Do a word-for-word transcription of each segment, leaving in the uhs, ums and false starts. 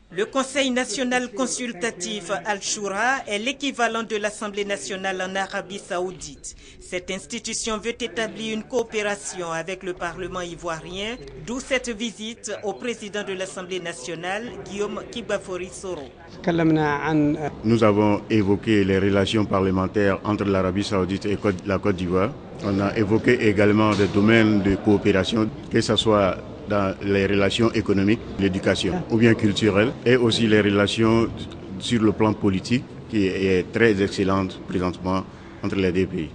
Le Conseil national consultatif Al-Shura est l'équivalent de l'Assemblée nationale en Arabie saoudite. Cette institution veut établir une coopération avec le Parlement ivoirien, d'où cette visite au président de l'Assemblée nationale, Guillaume Kibafori Soro. Nous avons évoqué les relations parlementaires entre l'Arabie saoudite et la Côte d'Ivoire. On a évoqué également des domaines de coopération, que ce soit dans les relations économiques, l'éducation ou bien culturelles, et aussi les relations sur le plan politique qui est très excellente présentement entre les deux pays.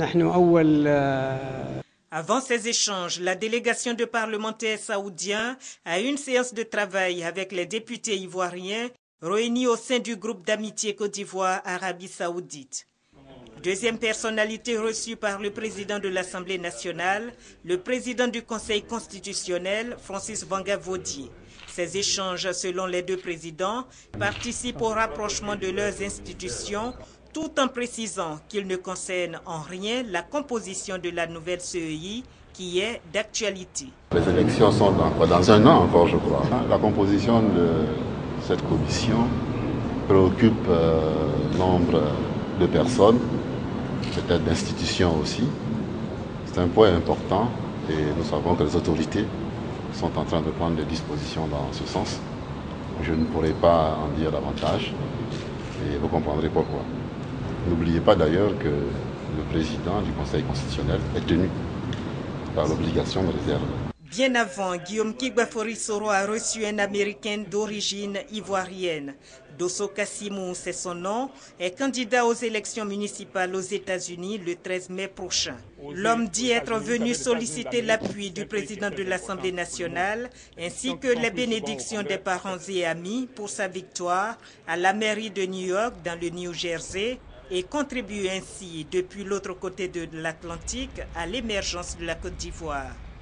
Avant ces échanges, la délégation de parlementaires saoudiens a eu une séance de travail avec les députés ivoiriens réunis au sein du groupe d'amitié Côte d'Ivoire-Arabie saoudite. Deuxième personnalité reçue par le président de l'Assemblée nationale, le président du Conseil constitutionnel, Francis Vanga-Vaudier. Ces échanges, selon les deux présidents, participent au rapprochement de leurs institutions, tout en précisant qu'ils ne concernent en rien la composition de la nouvelle C E I, qui est d'actualité. Les élections sont dans, dans un an encore, je crois. La composition de cette commission préoccupe euh, nombre de personnes, peut-être d'institutions aussi. C'est un point important et nous savons que les autorités sont en train de prendre des dispositions dans ce sens. Je ne pourrai pas en dire davantage et vous comprendrez pourquoi. N'oubliez pas d'ailleurs que le président du Conseil constitutionnel est tenu par l'obligation de réserve. Bien avant, Guillaume Kibafori Soro a reçu un Américain d'origine ivoirienne. Dosso Kassimou, c'est son nom, est candidat aux élections municipales aux États-Unis le treize mai prochain. L'homme dit être venu solliciter l'appui du président de l'Assemblée nationale ainsi que les bénédictions des parents et amis pour sa victoire à la mairie de New York dans le New Jersey et contribue ainsi depuis l'autre côté de l'Atlantique à l'émergence de la Côte d'Ivoire.